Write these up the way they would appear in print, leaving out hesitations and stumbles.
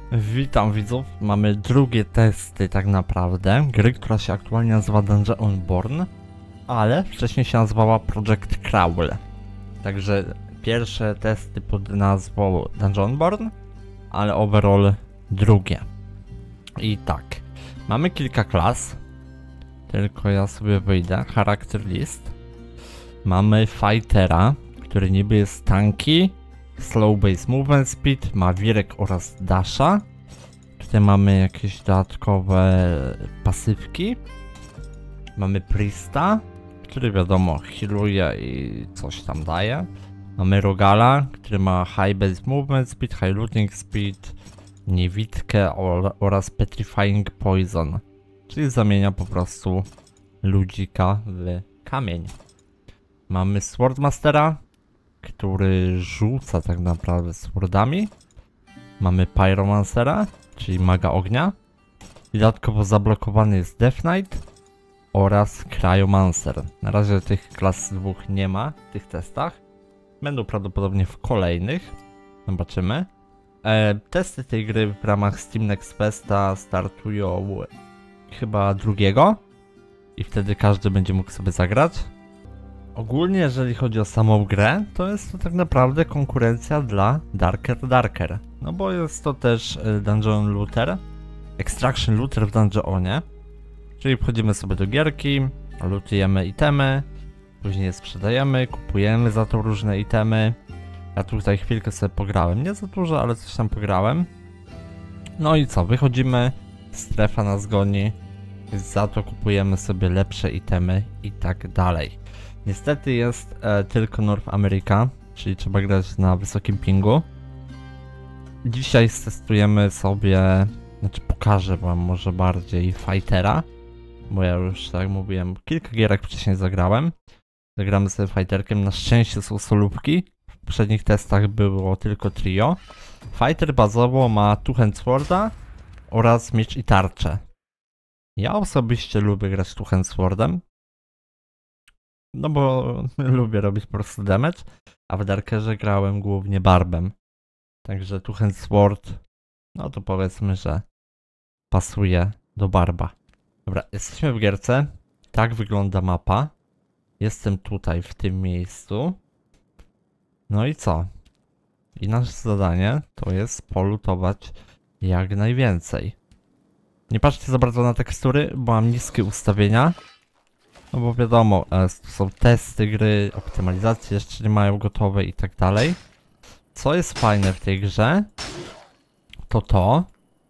Witam widzów, mamy drugie testy tak naprawdę gry, która się aktualnie nazywa Dungeonborn, ale wcześniej się nazywała Project Crawl. Także pierwsze testy pod nazwą Dungeonborn, ale overall drugie. I tak, mamy kilka klas, tylko ja sobie wyjdę, character list. Mamy Fightera, który niby jest tanki, slow base movement speed, ma wirek oraz dasha. Tutaj mamy jakieś dodatkowe pasywki. Mamy Priesta, który wiadomo healuje i coś tam daje. Mamy Rogala, który ma high base movement speed, high looting speed, niewidkę oraz petrifying poison. Czyli zamienia po prostu ludzika w kamień. Mamy Swordmastera, który rzuca tak naprawdę swordami. Mamy Pyromancera, czyli maga ognia. I dodatkowo zablokowany jest Death Knight oraz Cryomancer. Na razie tych klas dwóch nie ma w tych testach. Będą prawdopodobnie w kolejnych. Zobaczymy. Testy tej gry w ramach Steam Next Festa startują chyba 2. I wtedy każdy będzie mógł sobie zagrać. Ogólnie jeżeli chodzi o samą grę, to jest to tak naprawdę konkurencja dla Darker. No bo jest to też Dungeon Looter, Extraction Looter w dungeonie. Czyli wchodzimy sobie do gierki, lootujemy itemy, później je sprzedajemy, kupujemy za to różne itemy. Ja tutaj chwilkę sobie pograłem, nie za dużo, ale coś tam pograłem. No i co, wychodzimy, strefa nas goni, za to kupujemy sobie lepsze itemy i tak dalej. Niestety jest tylko North America, czyli trzeba grać na wysokim pingu. Dzisiaj testujemy sobie, znaczy pokażę wam może bardziej Fightera, bo ja już, tak jak mówiłem, kilka gierek wcześniej zagrałem. Zagramy sobie Fighterkiem, na szczęście są solówki, w poprzednich testach było tylko trio. Fighter bazowo ma Two-Hand Sworda oraz miecz i tarczę. Ja osobiście lubię grać Two-Hand Swordem. No bo lubię robić po prostu damage, a w Darkerze grałem głównie barbem. Także Two-Hand Sword, no to powiedzmy, że pasuje do barba. Dobra, jesteśmy w gierce. Tak wygląda mapa. Jestem tutaj w tym miejscu. No i co? I nasze zadanie to jest polutować jak najwięcej. Nie patrzcie za bardzo na tekstury, bo mam niskie ustawienia. No bo wiadomo, są testy gry, optymalizacje jeszcze nie mają gotowe i tak dalej. Co jest fajne w tej grze, to,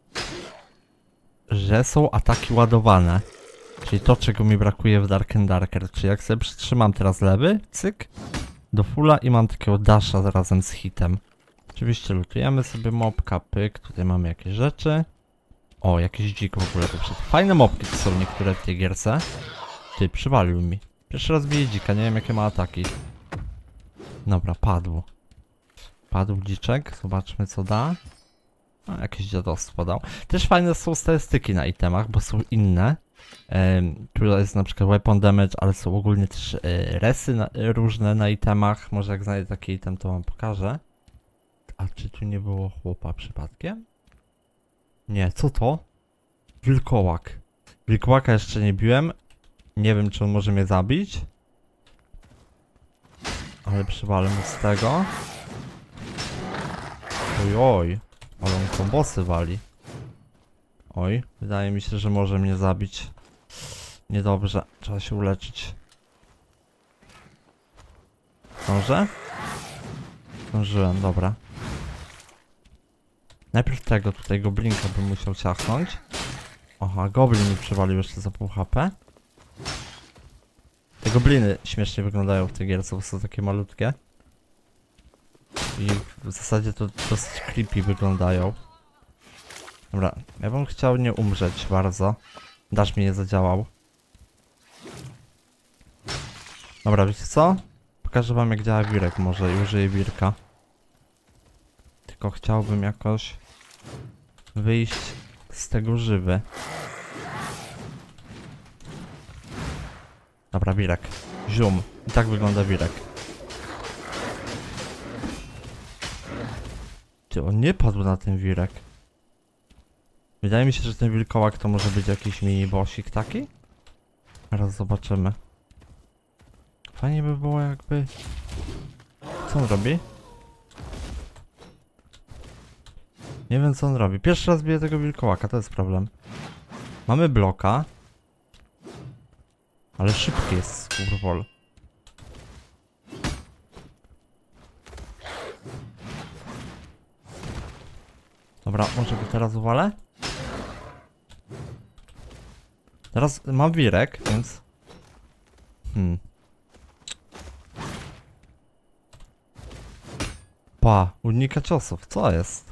że są ataki ładowane. Czyli to, czego mi brakuje w Darker. Czyli jak sobie przytrzymam teraz lewy, cyk, do fulla i mam takiego dasha razem z hitem. Oczywiście lutujemy sobie mobka, pyk, tutaj mamy jakieś rzeczy. O, jakiś dzik w ogóle tu przyszedł. Fajne mobki to są niektóre w tej gierce. Ty, przywalił mi. Pierwszy raz bije dzika, nie wiem jakie ma ataki. Dobra, padł. Padł dziczek, zobaczmy co da. No, jakieś dziadostwo dał. Też fajne są statystyki na itemach, bo są inne. Tu jest na przykład weapon damage, ale są ogólnie też resy różne na itemach. Może jak znajdę taki item, to wam pokażę. A czy tu nie było chłopa przypadkiem? Nie, co to? Wilkołak. Wilkołaka jeszcze nie biłem. Nie wiem, czy on może mnie zabić. Ale przywalę mu z tego. Oj, ale on kombosy wali. Oj, wydaje mi się, że może mnie zabić. Niedobrze, trzeba się uleczyć. Zdążę? Zdążyłem, dobra. Najpierw tego tutaj goblinka bym musiał ciachnąć. Aha, goblin mi przywalił jeszcze za pół HP. Te gobliny śmiesznie wyglądają w tej gierce, bo są takie malutkie. I w zasadzie to dosyć creepy wyglądają. Dobra, ja bym chciał nie umrzeć bardzo. Dash mi nie zadziałał. Dobra, wiecie co? Pokażę wam jak działa wirek może i użyję wirka. Tylko chciałbym jakoś wyjść z tego żywy. Dobra, wirek. Zium. I tak wygląda wirek. Ty, on nie padł na ten wirek. Wydaje mi się, że ten wilkołak to może być jakiś mini bossik taki. Teraz zobaczymy. Fajnie by było jakby... Co on robi? Nie wiem co on robi. Pierwszy raz biję tego wilkołaka, to jest problem. Mamy bloka. Ale szybki jest skurwol. Dobra, może go teraz uwalę? Teraz mam wirek, więc... Pa, unika ciosów, co jest?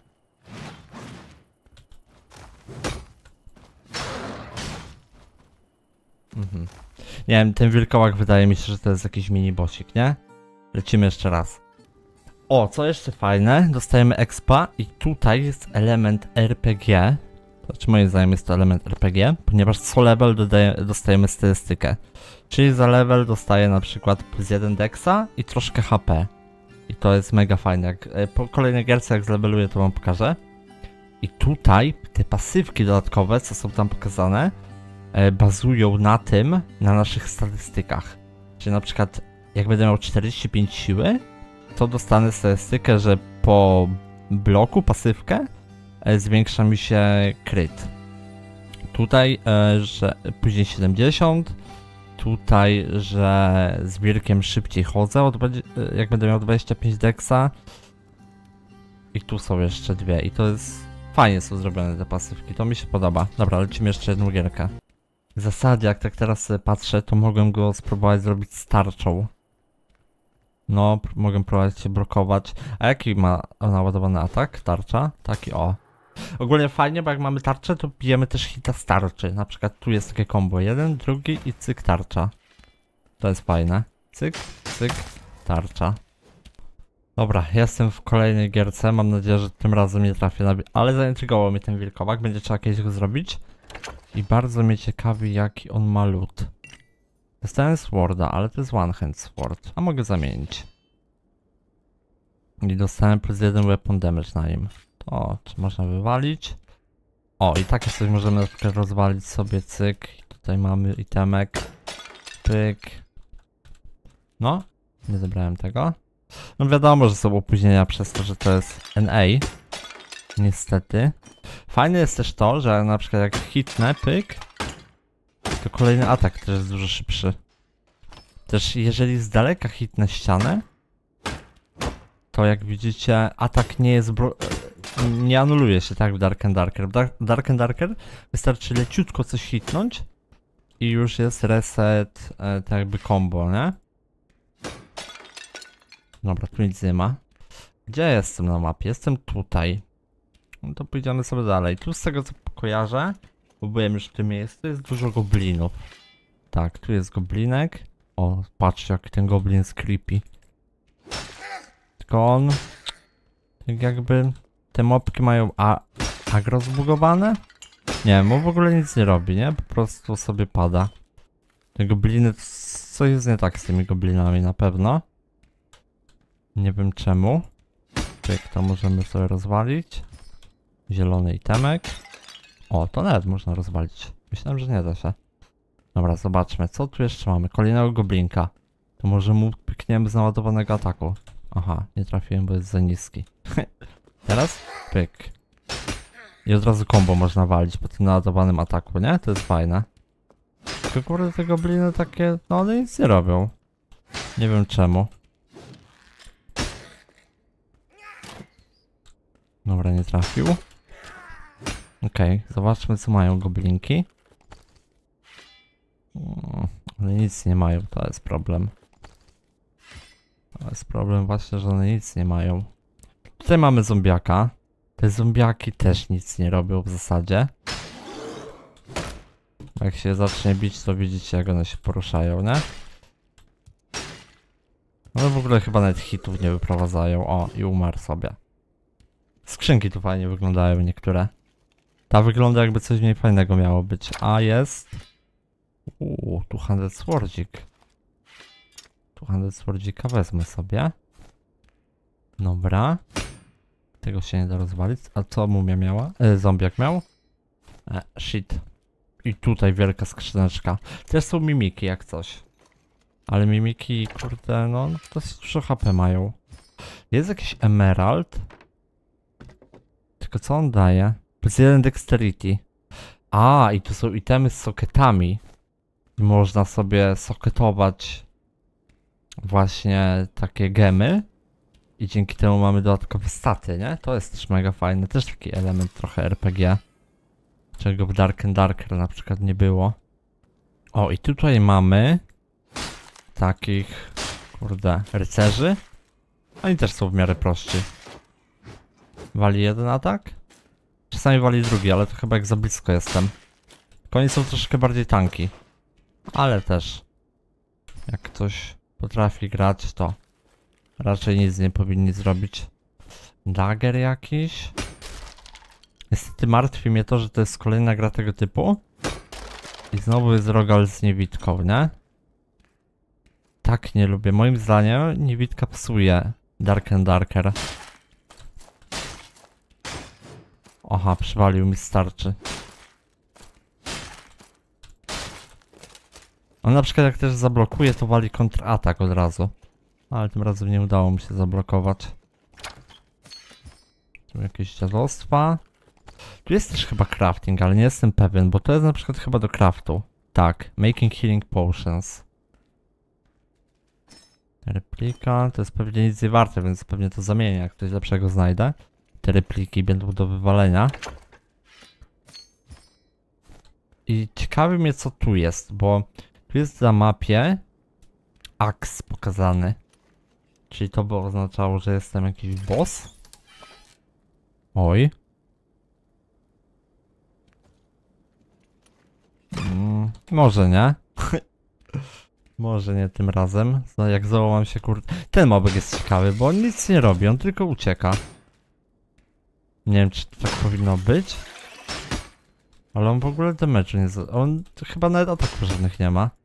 Nie wiem, ten wilkołak wydaje mi się, że to jest jakiś mini bossik, nie? Lecimy jeszcze raz. O, co jeszcze fajne, dostajemy expa i tutaj jest element RPG. Znaczy moim zdaniem jest to element RPG, ponieważ co level dostajemy statystykę. Czyli za level dostaję na przykład plus 1 dexa i troszkę HP. I to jest mega fajne, jak po kolejnej gierce jak zleveluję to wam pokażę. I tutaj te pasywki dodatkowe, co są tam pokazane, bazują na tym, na naszych statystykach. Czyli na przykład jak będę miał 45 siły, to dostanę statystykę, że po bloku, pasywkę, zwiększa mi się kryt. Tutaj, że później 70. Tutaj, że z wirkiem szybciej chodzę, jak będę miał 25 dexa. I tu są jeszcze dwie. I to jest... Fajnie są zrobione te pasywki, to mi się podoba. Dobra, lecimy jeszcze jedną gierkę. W zasadzie, jak tak teraz sobie patrzę, to mogłem go spróbować zrobić z tarczą. No, mogę próbować się blokować. A jaki ma naładowany atak? Tarcza? Taki o. Ogólnie fajnie, bo jak mamy tarczę, to bijemy też hita z tarczy. Na przykład tu jest takie combo. Jeden, drugi i cyk tarcza. To jest fajne. Cyk, cyk, tarcza. Dobra, jestem w kolejnej gierce. Mam nadzieję, że tym razem nie trafię na... Ale zaintrygował mnie ten wilkołak. Będzie trzeba kiedyś go zrobić. I bardzo mnie ciekawi, jaki on ma loot. Dostałem sworda, ale to jest one hand sword. A mogę zamienić. I dostałem plus 1 weapon damage na nim. To, czy można wywalić? O, i takie coś możemy na przykład rozwalić sobie, cyk. Tutaj mamy itemek. Pyk. No, nie zebrałem tego. No wiadomo, że są opóźnienia przez to, że to jest NA. Niestety. Fajne jest też to, że na przykład jak hitnę, pyk, to kolejny atak też jest dużo szybszy. Też jeżeli z daleka hitnę ścianę, to jak widzicie atak nie jest nie anuluje się tak w Dark and Darker. W Dark and Darker wystarczy leciutko coś hitnąć i już jest reset, tak jakby combo, nie? Dobra, tu nic nie ma. Gdzie jestem na mapie? Jestem tutaj. No to pójdziemy sobie dalej. Tu z tego co kojarzę, bo byłem już w tym miejscu, jest dużo goblinów. Tak, tu jest goblinek. O, patrzcie jak ten goblin jest creepy. Tylko on... Tak jakby... Te mopki mają agro zbugowane? Nie, bo w ogóle nic nie robi, nie? Po prostu sobie pada. Te gobliny... Co jest nie tak z tymi goblinami na pewno. Nie wiem czemu. Jak to możemy sobie rozwalić. Zielony itemek. O, to nawet można rozwalić. Myślałem, że nie da się. Dobra, zobaczmy, co tu jeszcze mamy. Kolejnego goblinka. To może mu pykniemy z naładowanego ataku. Aha, nie trafiłem, bo jest za niski. Teraz pyk. I od razu combo można walić po tym naładowanym ataku, nie? To jest fajne. Tylko kurde te gobliny takie, no one nic nie robią. Nie wiem czemu. Dobra, nie trafił. Okej, zobaczmy co mają goblinki. One nic nie mają, to jest problem. To jest problem właśnie, że one nic nie mają. Tutaj mamy zombiaka. Te zombiaki też nic nie robią w zasadzie. Jak się zacznie bić, to widzicie jak one się poruszają, nie? No w ogóle chyba nawet hitów nie wyprowadzają. O, i umarł sobie. Skrzynki tu fajnie wyglądają niektóre. Ta wygląda jakby coś mniej fajnego miało być. A jest... tu 200 swordzik. 200 swordzika wezmę sobie. Dobra. Tego się nie da rozwalić. A co mumia miała? Zombiak miał? Shit. I tutaj wielka skrzyneczka. Też są mimiki jak coś. Ale mimiki, kurde, no dosyć dużo HP mają. Jest jakiś emerald. Tylko co on daje? Plus 1 dexterity. A, i tu są itemy z socketami. I można sobie socketować właśnie takie gemy. I dzięki temu mamy dodatkowe staty, nie? To jest też mega fajne. Też taki element trochę RPG. Czego w Dark and Darker na przykład nie było. O, i tutaj mamy takich, kurde, rycerzy. Oni też są w miarę prości. Wali jeden atak? Czasami wali drugi, ale to chyba jak za blisko jestem. Tylko oni są troszkę bardziej tanki. Ale też. Jak ktoś potrafi grać, to raczej nic nie powinni zrobić. Dagger jakiś. Niestety martwi mnie to, że to jest kolejna gra tego typu. I znowu jest Rogal z niewidką, nie? Tak nie lubię. Moim zdaniem niewidka psuje Dark and Darker. Aha, przywalił mi starczy. On na przykład jak też zablokuje, to wali kontratak od razu. Ale tym razem nie udało mi się zablokować. Tu jakieś dziadostwa. Tu jest też chyba crafting, ale nie jestem pewien, bo to jest na przykład chyba do craftu. Tak, making healing potions. Replika, to jest pewnie nic nie warte, więc pewnie to zamienię, jak coś lepszego znajdę. Te repliki będą do wywalenia. I ciekawi mnie co tu jest, bo tu jest na mapie aks pokazany. Czyli to by oznaczało, że jestem jakiś boss? Oj. Może nie. Może nie tym razem. No jak załamam się kurde. Ten mobek jest ciekawy, bo on nic nie robi, on tylko ucieka. Nie wiem czy to tak powinno być. Ale on w ogóle damage'u nie... On chyba nawet ataków żadnych nie ma.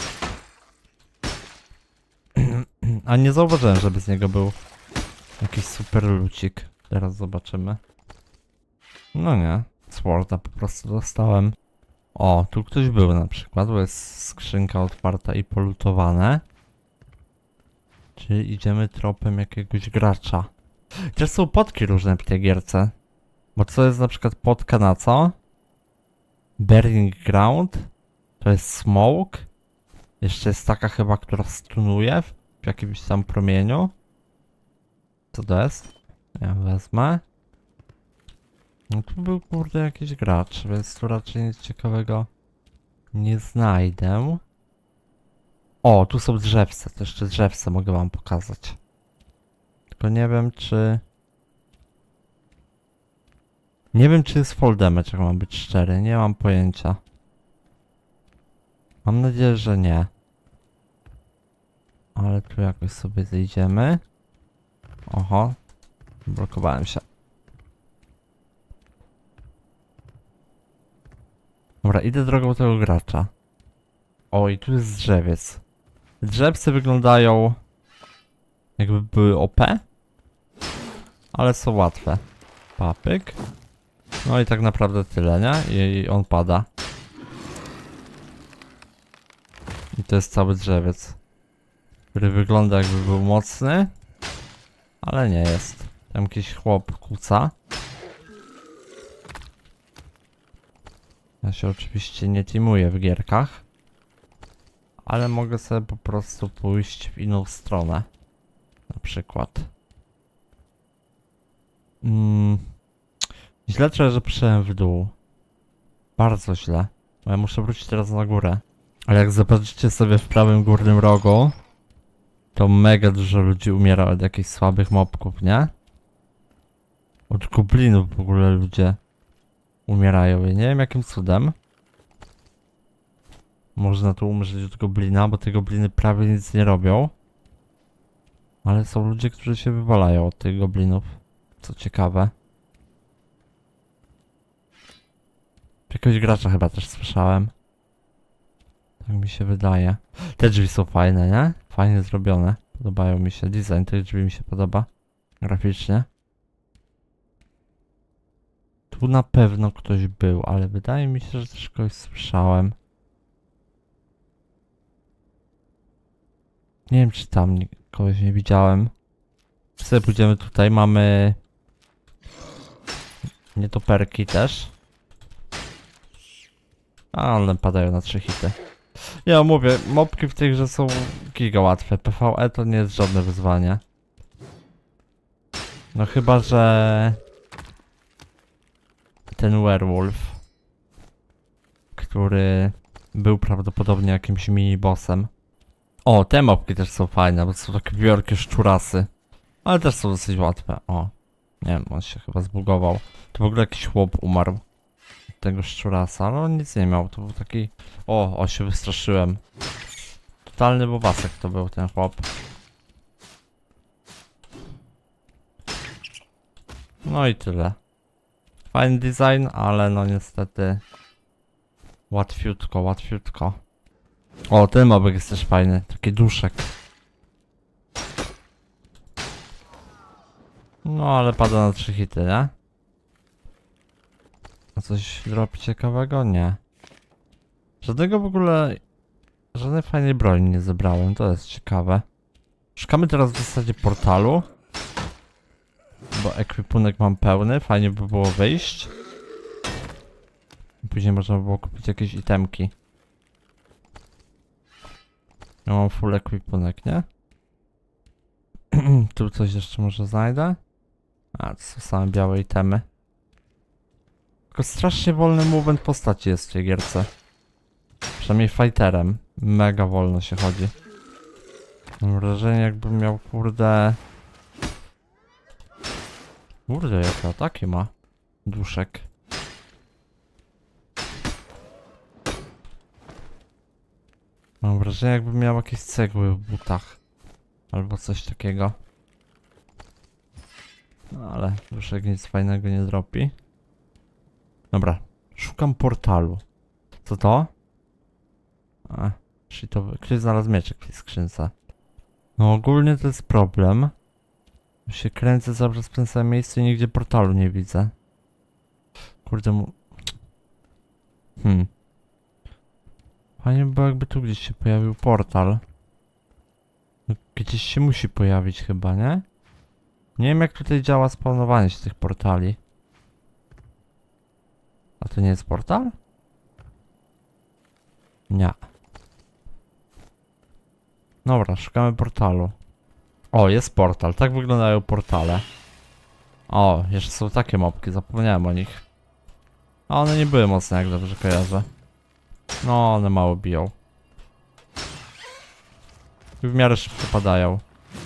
A nie zauważyłem, żeby z niego był jakiś super lucik. Teraz zobaczymy. No nie. Sworda po prostu dostałem. O, tu ktoś był na przykład, bo jest skrzynka otwarta i polutowane. Czyli idziemy tropem jakiegoś gracza. Też są podki różne w tej gierce. Bo co jest na przykład podka na co? Burning Ground. To jest smoke. Jeszcze jest taka chyba, która stunuje w jakimś tam promieniu. Co to jest? Ja wezmę. No tu był kurde jakiś gracz, więc tu raczej nic ciekawego nie znajdę. O, tu są drzewce, to jeszcze drzewce mogę wam pokazać. Tylko nie wiem czy... Nie wiem czy jest full damage, jak mam być szczery, nie mam pojęcia. Mam nadzieję, że nie. Ale tu jakoś sobie zejdziemy. Oho, blokowałem się. Dobra, idę drogą tego gracza. O, i tu jest drzewiec. Drzewce wyglądają jakby były OP, ale są łatwe. Papyk. No i tak naprawdę tyle, nie? I on pada. I to jest cały drzewiec, który wygląda jakby był mocny, ale nie jest. Tam jakiś chłop kuca. Ja się oczywiście nie teamuję w gierkach, ale mogę sobie po prostu pójść w inną stronę. Na przykład. Źle czuję, że przyszedłem w dół. Bardzo źle. Bo ja muszę wrócić teraz na górę. Ale jak zobaczycie sobie w prawym górnym rogu, to mega dużo ludzi umiera od jakichś słabych mobków, nie? Od goblinów w ogóle ludzie umierają. Ja nie wiem jakim cudem można tu umrzeć od goblina, bo te gobliny prawie nic nie robią. Ale są ludzie, którzy się wywalają od tych goblinów. Co ciekawe. Jakiegoś gracza chyba też słyszałem. Tak mi się wydaje. Te drzwi są fajne, nie? Fajnie zrobione. Podobają mi się. Design tych drzwi mi się podoba. Graficznie. Tu na pewno ktoś był, ale wydaje mi się, że też kogoś słyszałem. Nie wiem, czy tam kogoś nie widziałem. Sobie pójdziemy tutaj, mamy... nietoperki też. A one padają na 3 hity. Ja mówię, mobki w tej grze są giga łatwe. PvE to nie jest żadne wyzwanie. No chyba, że... ten werewolf, który był prawdopodobnie jakimś mini-bossem. O, te mobki też są fajne, bo są takie wielkie szczurasy. Ale też są dosyć łatwe. O, nie wiem, on się chyba zbugował. To w ogóle jakiś chłop umarł. Tego szczurasa, ale on nic nie miał, to był taki... O, się wystraszyłem. Totalny bobasek to był ten chłop. No i tyle. Fajny design, ale no niestety... łatwiutko, łatwiutko. O, ten mobek jest też fajny, taki duszek. No ale pada na 3 hity, nie? A coś dropi ciekawego? Nie. Żadnego w ogóle... żadnej fajnej broni nie zebrałem, to jest ciekawe. Szukamy teraz w zasadzie portalu. Bo ekwipunek mam pełny, fajnie by było wyjść. Później można by było kupić jakieś itemki. Ja mam full ekwipunek, nie? Tu coś jeszcze może znajdę? A, to są same białe itemy. Tylko strasznie wolny movement postaci jest w tej gierce. Przynajmniej fighterem. Mega wolno się chodzi. Mam wrażenie, jakbym miał, kurde... Kurde, jakie ataki ma duszek. Mam wrażenie, jakbym miał jakieś cegły w butach. Albo coś takiego. No ale duszek nic fajnego nie dropi. Dobra, szukam portalu. Co to? A, czyli to... Ktoś znalazł mieczek w tej skrzynce. No ogólnie to jest problem. Się kręcę cały czas w tym samym miejscu i nigdzie portalu nie widzę. Kurde mu... Fajnie by było, jakby tu gdzieś się pojawił portal. Gdzieś się musi pojawić chyba, nie? Nie wiem, jak tutaj działa spawnowanie się tych portali. A to nie jest portal? Nie. Dobra, szukamy portalu. O, jest portal. Tak wyglądają portale. O, jeszcze są takie mopki, zapomniałem o nich. A one nie były mocne, jak dobrze kojarzę. No, one mało biją. I w miarę szybko padają.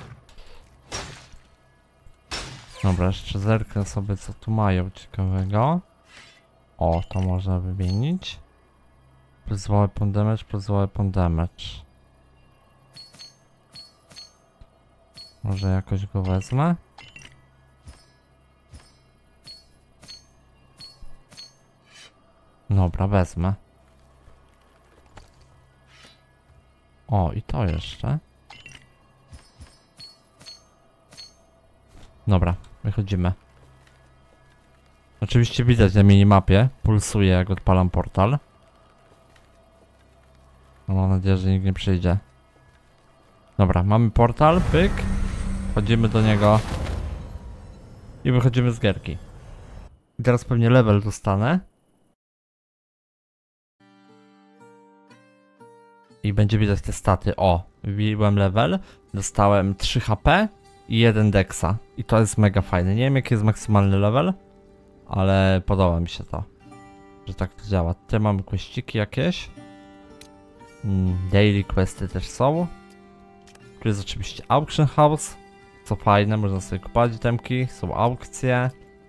Dobra, jeszcze zerknę sobie, co tu mają ciekawego. O, to można wymienić. Plus weapon damage, plus weapon damage. Może jakoś go wezmę? Dobra, wezmę. O, i to jeszcze. Dobra, wychodzimy. Oczywiście widać na minimapie. Pulsuje, jak odpalam portal. No, mam nadzieję, że nikt nie przyjdzie. Dobra, mamy portal, pyk. Wchodzimy do niego. I wychodzimy z gierki. I teraz pewnie level dostanę. I będzie widać te staty. O, wbiłem level. Dostałem 3 HP i 1 dexa. I to jest mega fajne. Nie wiem, jaki jest maksymalny level, ale podoba mi się to, że tak to działa. Tutaj mamy questyki jakieś. Daily questy też są. Tu jest oczywiście auction house. Co fajne, można sobie kupować itemki. Są aukcje.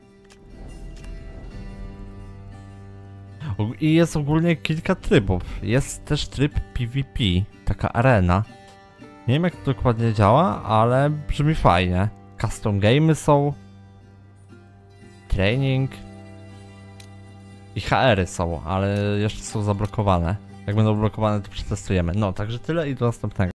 I jest ogólnie kilka trybów. Jest też tryb PvP. Taka arena. Nie wiem, jak to dokładnie działa, ale brzmi fajnie. Custom gamey są. Training. I HR-y są, ale jeszcze są zablokowane. Jak będą blokowane, to przetestujemy. No, także tyle i do następnego.